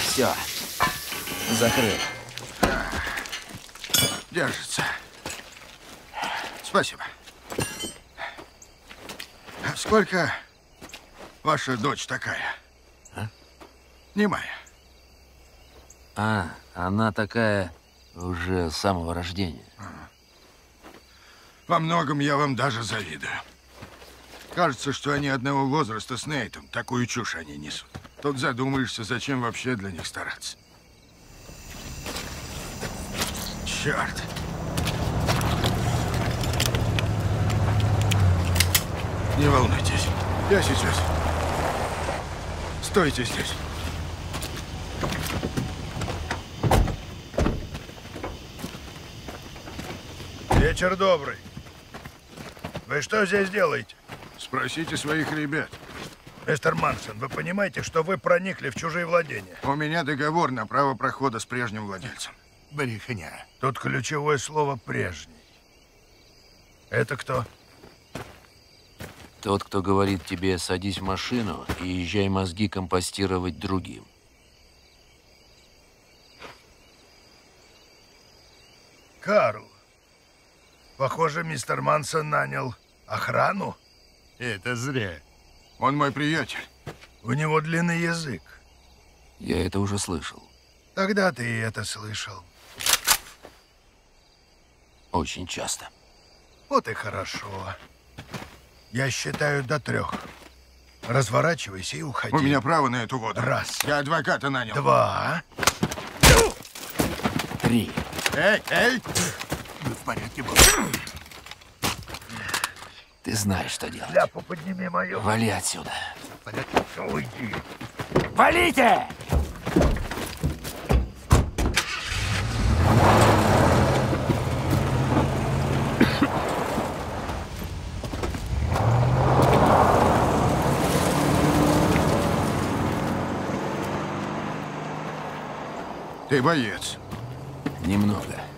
Все. Закрыл. Держится. Спасибо. Сколько ваша дочь такая? А? Немая. Она такая уже с самого рождения. Во многом я вам даже завидую. Кажется, что они одного возраста с Нейтом. Такую чушь они несут. Тут задумаешься, зачем вообще для них стараться. Черт. Не волнуйтесь. Я сейчас. Стойте здесь. Вечер добрый. Вы что здесь делаете? Спросите своих ребят. Мистер Мансон, вы понимаете, что вы проникли в чужие владения? У меня договор на право прохода с прежним владельцем. Брехня. Тут ключевое слово «прежний». Это кто? Тот, кто говорит тебе, садись в машину и езжай мозги компостировать другим. Карл. Похоже, мистер Мансон нанял охрану. Это зря. Он мой приятель. У него длинный язык. Я это уже слышал. Тогда ты и это слышал. Очень часто. Вот и хорошо. Я считаю до 3. Разворачивайся и уходи. У меня право на эту воду. 1. Я адвоката нанял. 2. 3. Эй! Вы в порядке, босс? Ты знаешь, что делать. Ляпу подними мою. Вали отсюда. В порядке? Уйди. Валите! Ты боец. Немного.